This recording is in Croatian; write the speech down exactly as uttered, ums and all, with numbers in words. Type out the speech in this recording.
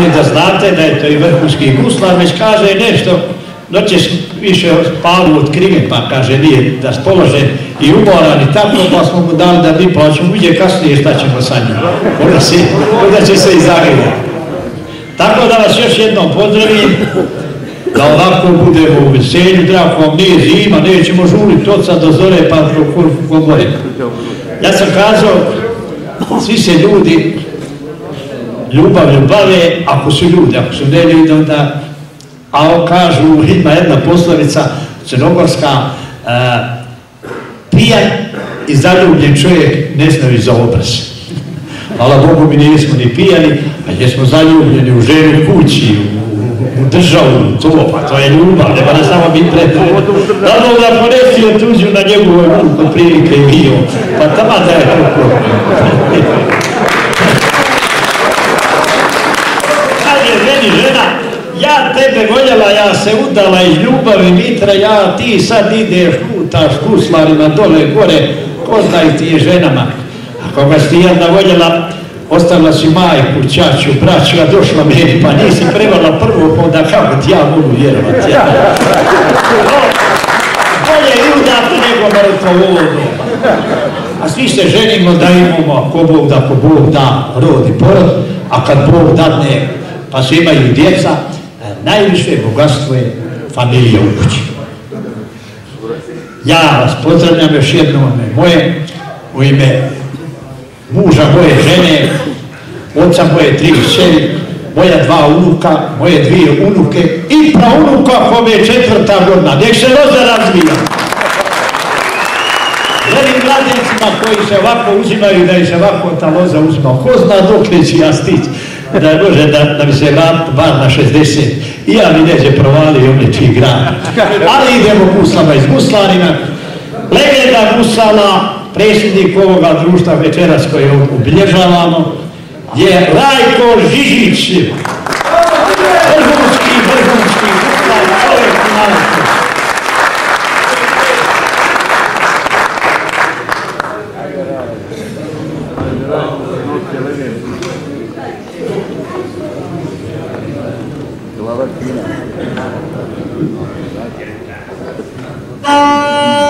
ali da znate da je to i vrhunski guslar, već kaže nešto, noćeš više spavu od krive, pa kaže nije da spolože i umoran i tako, pa smo mu dali da mi plaćemo, vidje kasnije šta ćemo sa njim, onda, si, onda će se i zagledati. Tako da vas još jednom pozdravim, da ovako budemo u veselju, drago vam nije zima, nećemo žuriti od sad do zore pa do gore. Ja sam kazao, svi se ljudi ljubavlju bave, ako su ljudi, ako su ne ljudi, onda, a kažu, ima jedna poslovica crnogorska, uh, pijan i zaljubljen čovjek ne znaju za obraz. Hvala Bogu, mi nismo ni pijani, a jesmo zaljubljeni u ženu, kući, u, u državu, to, pa to je ljubav, nema da samo biti pretredno. Zato da ponesio tuđu na njegovoj ruku prilike i bio, pa tamo da je to. Meni žena, ja tebe voljela, ja se udala iz ljubavi, Mitra, ja ti sad ideš, lutaš guslarima dole, gore, ko zna i ti je ženama. Ako ga si ti jedna voljela, ostavila si majku, ćaću, braću, a došla meni, pa nisi prevala prvo, pa onda kako ti ja mogu vjerovati. Ja. Bolje i udati nego mrtvovodno. A svi se ženimo da imamo, ko Bog da, ko Bog da, rod i porod, a kad Bog dadne, pa su imaju djeca, najviše bogatstvo je familija u kući. Ja vas pozdravljam još jednom moje, u ime muža moje žene, oca moje tri kćeri, moja dva unuka, moje dvije unuke i praunuka kome je četvrta godina. Nek se loza razvija. Želim mladencima koji se ovako uzimaju, da ih se ovako ta loza uzima. Ko zna dok li ću ja stići? Da je može da, da mi se vrati bar na šezdeset i ja mi neće provali on je čiji grad. Ali idemo guslama iz guslarina. Legenda guslala, predsjednik ovoga društva večeras koje obilježavamo, je Rajko Žižić. Vrhunski, vrhunski guslar, čovjek u narodu. Glava fina.